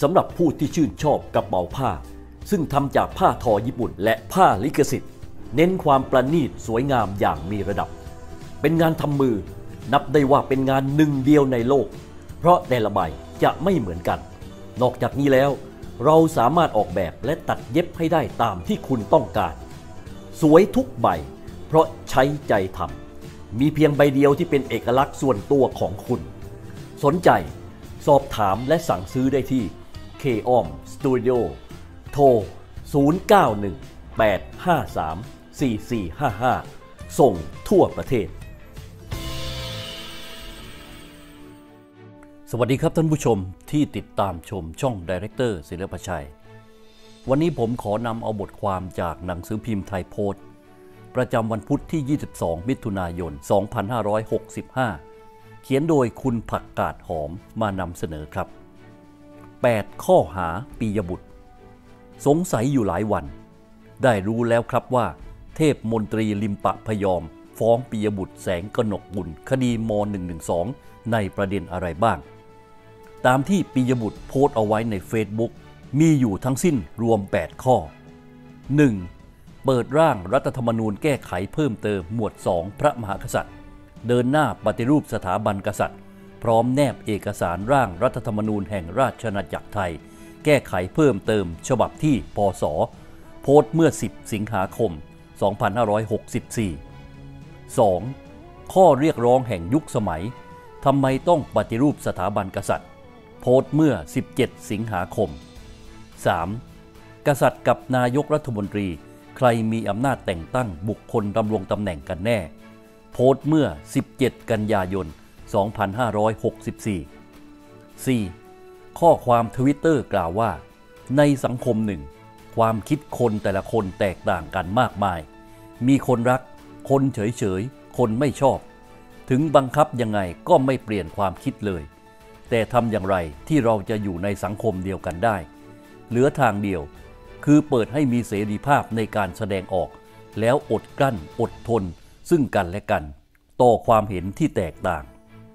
สำหรับผู้ที่ชื่นชอบกระเป๋าผ้าซึ่งทำจากผ้าทอญี่ปุ่นและผ้าลิขสิทธิ์เน้นความประณีตสวยงามอย่างมีระดับเป็นงานทำมือนับได้ว่าเป็นงานหนึ่งเดียวในโลกเพราะแต่ละใบจะไม่เหมือนกันนอกจากนี้แล้วเราสามารถออกแบบและตัดเย็บให้ได้ตามที่คุณต้องการสวยทุกใบเพราะใช้ใจทำมีเพียงใบเดียวที่เป็นเอกลักษณ์ส่วนตัวของคุณสนใจสอบถามและสั่งซื้อได้ที่ K-OM Studio โทร 0918534455 ส่งทั่วประเทศสวัสดีครับท่านผู้ชมที่ติดตามชมช่อง Director ศิลปชัยวันนี้ผมขอนำเอาบทความจากหนังสือพิมพ์ไทยโพสต์ประจำวันพุธที่ 22 มิถุนายน 2565 เขียนโดยคุณผักกาดหอมมานำเสนอครับ 8 ข้อหาปิยบุตรสงสัยอยู่หลายวันได้รู้แล้วครับว่าเทพมนตรีลิมปะพยอมฟ้องปิยบุตรแสงกนกบุญคดีม.112 ในประเด็นอะไรบ้างตามที่ปิยบุตรโพสต์เอาไว้ใน Facebook มีอยู่ทั้งสิ้นรวม 8 ข้อ 1. เปิดร่างรัฐธรรมนูญแก้ไขเพิ่มเติมหมวด 2 พระมหากษัตริย์เดินหน้าปฏิรูปสถาบันกษัตริย์พร้อมแนบเอกสารร่างรัฐธรรมนูญแห่งราชอาณาจักรไทยแก้ไขเพิ่มเติมฉบับที่พ.ศ. โพสต์เมื่อ 10 สิงหาคม 2564 2. ข้อเรียกร้องแห่งยุคสมัยทำไมต้องปฏิรูปสถาบันกษัตริย์โพสต์เมื่อ 17 สิงหาคม 3. กษัตริย์กับนายกรัฐมนตรีใครมีอำนาจแต่งตั้งบุคคลดำรงตำแหน่งกันแน่โพสต์เมื่อ 17 กันยายน 2564 4. ข้อความทวิตเตอร์กล่าวว่าในสังคมหนึ่งความคิดคนแต่ละคนแตกต่างกันมากมายมีคนรักคนเฉยๆคนไม่ชอบถึงบังคับยังไงก็ไม่เปลี่ยนความคิดเลยแต่ทำอย่างไรที่เราจะอยู่ในสังคมเดียวกันได้เหลือทางเดียวคือเปิดให้มีเสรีภาพในการแสดงออกแล้วอดกลั้นอดทนซึ่งกันและกันต่อความเห็นที่แตกต่าง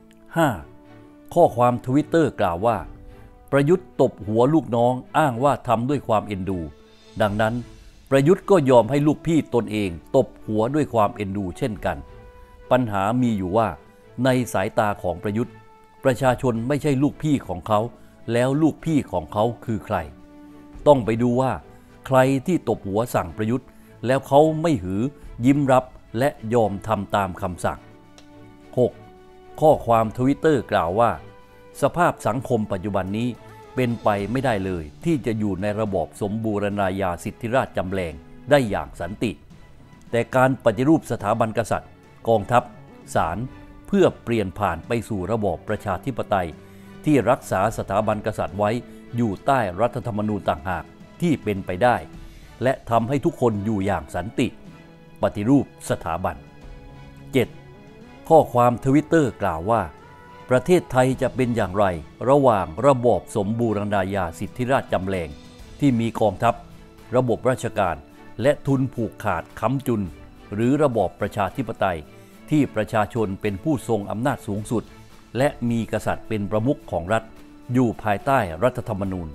5. ข้อความทวิตเตอร์กล่าวว่าประยุทธ์ตบหัวลูกน้องอ้างว่าทำด้วยความเอ็นดูดังนั้นประยุทธ์ก็ยอมให้ลูกพี่ตนเองตบหัวด้วยความเอ็นดูเช่นกันปัญหามีอยู่ว่าในสายตาของประยุทธ์ประชาชนไม่ใช่ลูกพี่ของเขาแล้วลูกพี่ของเขาคือใครต้องไปดูว่าใครที่ตบหัวสั่งประยุทธ์แล้วเขาไม่หือยิ้มรับและยอมทำตามคำสั่ง 6. ข้อความทวิตเตอร์กล่าวว่าสภาพสังคมปัจจุบันนี้เป็นไปไม่ได้เลยที่จะอยู่ในระบอบสมบูรณาญาสิทธิราชย์จำแรงได้อย่างสันติแต่การปฏิรูปสถาบันกษัตริย์กองทัพศาลเพื่อเปลี่ยนผ่านไปสู่ระบอบประชาธิปไตยที่รักษาสถาบันกษัตริย์ไว้อยู่ใต้รัฐธรรมนูญต่างหากที่เป็นไปได้และทำให้ทุกคนอยู่อย่างสันติปฏิรูปสถาบัน 7. ข้อความทวิตเตอร์กล่าวว่าประเทศไทยจะเป็นอย่างไรระหว่างระบอบสมบูรณาญาสิทธิราชย์จำแรงที่มีกองทัพระบบราชการและทุนผูกขาดค้ำจุนหรือระบอบประชาธิปไตยที่ประชาชนเป็นผู้ทรงอำนาจสูงสุดและมีกษัตริย์เป็นประมุขของรัฐอยู่ภายใต้รัฐธรรมนูญ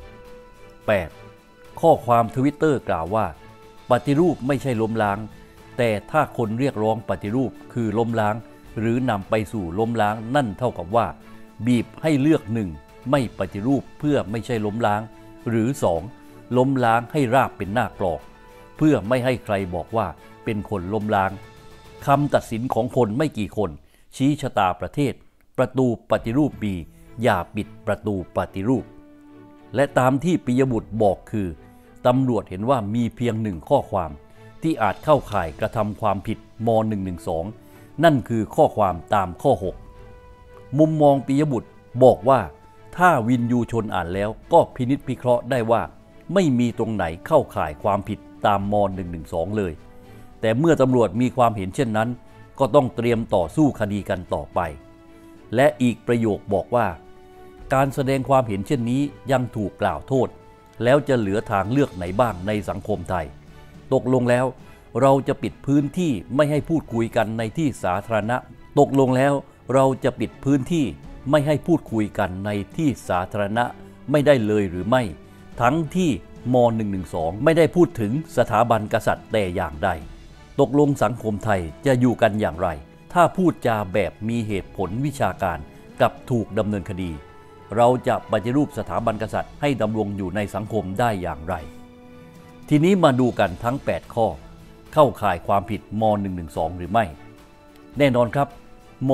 8. ข้อความทวิตเตอร์กล่าวว่าปฏิรูปไม่ใช่ล้มล้างแต่ถ้าคนเรียกร้องปฏิรูปคือล้มล้างหรือนำไปสู่ล้มล้างนั่นเท่ากับว่าบีบให้เลือก 1. ไม่ปฏิรูปเพื่อไม่ใช่ล้มล้างหรือ 2. ล้มล้างให้ราบเป็นหน้ากลอกเพื่อไม่ให้ใครบอกว่าเป็นคนล้มล้างคำตัดสินของคนไม่กี่คนชี้ชะตาประเทศประตูปฏิรูปมีอย่าปิดประตูปฏิรูปและตามที่ปิยบุตรบอกคือตำรวจเห็นว่ามีเพียง1ข้อความที่อาจเข้าข่ายกระทำความผิดม.112 นั่นคือข้อความตามข้อ 6 มุมมองปิยบุตรบอกว่าถ้าวินยูชนอ่านแล้วก็พินิจพิเคราะห์ได้ว่าไม่มีตรงไหนเข้าข่ายความผิดตามม.112 เลยแต่เมื่อตำรวจมีความเห็นเช่นนั้นก็ต้องเตรียมต่อสู้คดีกันต่อไปและอีกประโยคบอกว่าการแสดงความเห็นเช่นนี้ยังถูกกล่าวโทษแล้วจะเหลือทางเลือกไหนบ้างในสังคมไทยตกลงแล้วเราจะปิดพื้นที่ไม่ให้พูดคุยกันในที่สาธารณะตกลงแล้วเราจะปิดพื้นที่ไม่ให้พูดคุยกันในที่สาธารณะไม่ได้เลยหรือไม่ทั้งที่ม.112 ไม่ได้พูดถึงสถาบันกษัตริย์แต่อย่างใดตกลงสังคมไทยจะอยู่กันอย่างไรถ้าพูดจาแบบมีเหตุผลวิชาการกับถูกดำเนินคดีเราจะปฏิรูปสถาบันกษัตริย์ให้ดำรงอยู่ในสังคมได้อย่างไรทีนี้มาดูกันทั้ง8ข้อเข้าข่ายความผิดม.112 หรือไม่แน่นอนครับม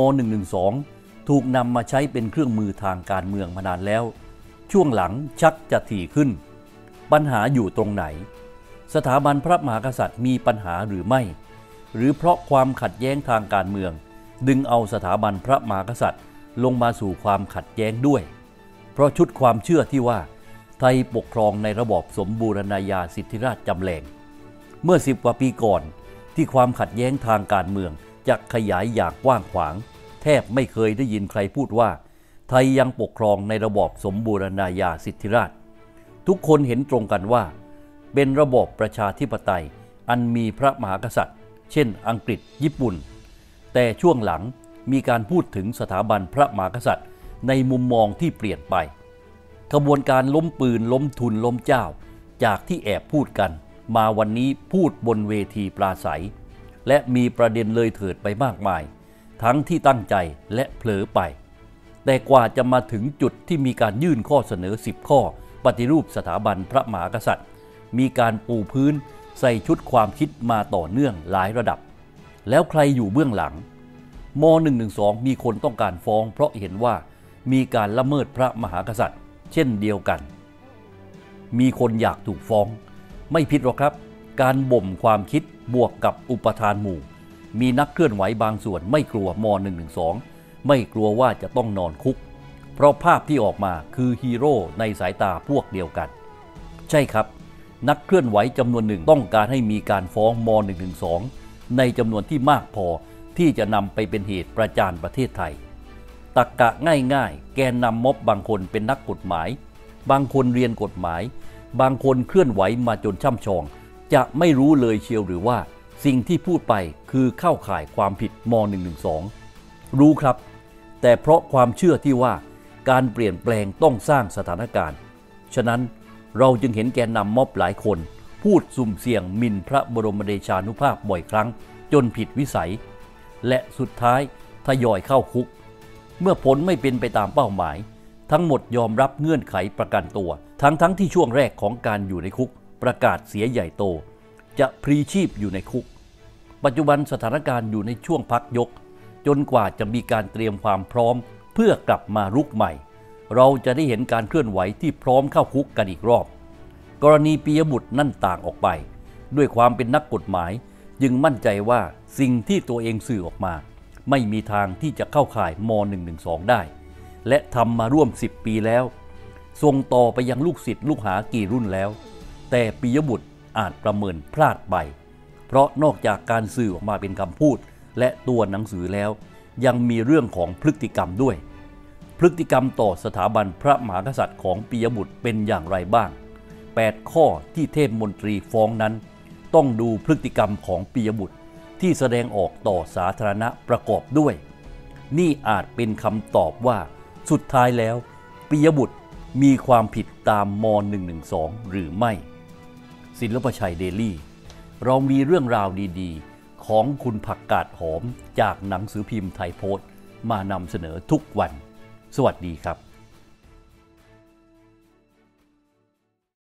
.112 ถูกนำมาใช้เป็นเครื่องมือทางการเมืองมานานแล้วช่วงหลังชักจะถี่ขึ้นปัญหาอยู่ตรงไหนสถาบันพระมหากษัตริย์มีปัญหาหรือไม่หรือเพราะความขัดแย้งทางการเมืองดึงเอาสถาบันพระมหากษัตริย์ลงมาสู่ความขัดแย้งด้วยเพราะชุดความเชื่อที่ว่าไทยปกครองในระบอบสมบูรณาญาสิทธิราชจำแรงเมื่อ10 กว่าปีก่อนที่ความขัดแย้งทางการเมืองจะขยายอย่างกว้างขวางแทบไม่เคยได้ยินใครพูดว่าไทยยังปกครองในระบอบสมบูรณาญาสิทธิราชทุกคนเห็นตรงกันว่าเป็นระบอบประชาธิปไตยอันมีพระมหากษัตริย์เช่นอังกฤษญี่ปุ่นแต่ช่วงหลังมีการพูดถึงสถาบันพระมหากษัตริย์ในมุมมองที่เปลี่ยนไปกระบวนการล้มปืนล้มทุนล้มเจ้าจากที่แอบพูดกันมาวันนี้พูดบนเวทีปราศัยและมีประเด็นเลยเถิดไปมากมายทั้งที่ตั้งใจและเผลอไปแต่กว่าจะมาถึงจุดที่มีการยื่นข้อเสนอ10 ข้อปฏิรูปสถาบันพระมหากษัตริย์มีการปูพื้นใส่ชุดความคิดมาต่อเนื่องหลายระดับแล้วใครอยู่เบื้องหลังม.112 มีคนต้องการฟ้องเพราะเห็นว่ามีการละเมิดพระมหากษัตริย์เช่นเดียวกันมีคนอยากถูกฟ้องไม่ผิดหรอกครับการบ่มความคิดบวกกับอุปทานหมู่มีนักเคลื่อนไหวบางส่วนไม่กลัวม.112 ไม่กลัวว่าจะต้องนอนคุกเพราะภาพที่ออกมาคือฮีโร่ในสายตาพวกเดียวกันใช่ครับนักเคลื่อนไหวจำนวนหนึ่งต้องการให้มีการฟ้องม.112 ในจำนวนที่มากพอที่จะนำไปเป็นเหตุประจานประเทศไทยตรรกะง่ายๆแกนนำม็อบบางคนเป็นนักกฎหมายบางคนเรียนกฎหมายบางคนเคลื่อนไหวมาจนช่ำชองจะไม่รู้เลยเชียวหรือว่าสิ่งที่พูดไปคือเข้าข่ายความผิดม.112 รู้ครับแต่เพราะความเชื่อที่ว่าการเปลี่ยนแปลงต้องสร้างสถานการณ์ฉะนั้นเราจึงเห็นแกนนำม็อบหลายคนพูดสุ่มเสี่ยงหมิ่นพระบรมเดชานุภาพบ่อยครั้งจนผิดวิสัยและสุดท้ายทยอยเข้าคุกเมื่อผลไม่เป็นไปตามเป้าหมายทั้งหมดยอมรับเงื่อนไขประกันตัวทั้งที่ช่วงแรกของการอยู่ในคุกประกาศเสียใหญ่โตจะพลีชีพอยู่ในคุกปัจจุบันสถานการณ์อยู่ในช่วงพักยกจนกว่าจะมีการเตรียมความพร้อมเพื่อกลับมารุกใหม่เราจะได้เห็นการเคลื่อนไหวที่พร้อมเข้าคุกกันอีกรอบกรณีปิยบุตรนั่นต่างออกไปด้วยความเป็นนักกฎหมายจึงมั่นใจว่าสิ่งที่ตัวเองสื่อออกมาไม่มีทางที่จะเข้าข่ายม.112 ได้และทำมาร่วม10 ปีแล้วส่งต่อไปยังลูกศิษย์ลูกหากี่รุ่นแล้วแต่ปิยบุตรอาจประเมินพลาดไปเพราะนอกจากการสื่อออกมาเป็นคำพูดและตัวหนังสือแล้วยังมีเรื่องของพฤติกรรมด้วยพฤติกรรมต่อสถาบันพระมหากษัตริย์ของปิยบุตรเป็นอย่างไรบ้าง8 ข้อที่เทพมนตรีฟ้องนั้นต้องดูพฤติกรรมของปิยบุตรที่แสดงออกต่อสาธารณะประกอบด้วยนี่อาจเป็นคำตอบว่าสุดท้ายแล้วปิยบุตรมีความผิดตามม.112 หรือไม่ศิลปชัยเดลี่เรามีเรื่องราวดีๆของคุณผักกาดหอมจากหนังสือพิมพ์ไทยโพสต์มานำเสนอทุกวันสวัสดีครับ